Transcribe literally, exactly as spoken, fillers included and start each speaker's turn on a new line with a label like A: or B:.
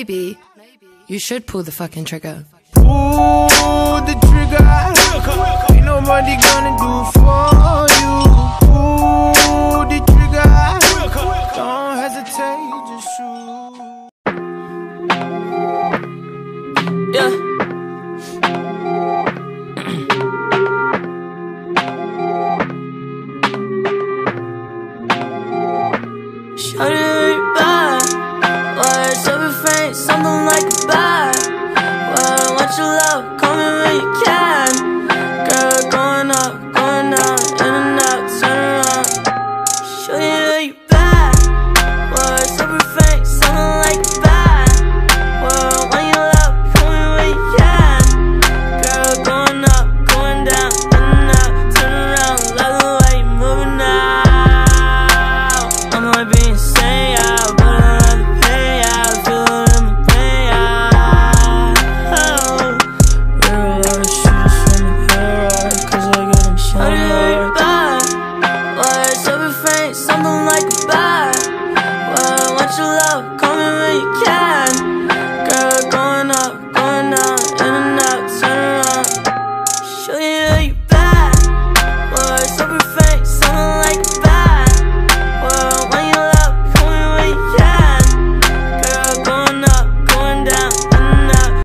A: maybe you should pull the fucking trigger.
B: Pull the trigger. Ain't nobody gonna do for you. Pull the trigger. Don't hesitate, just shoot.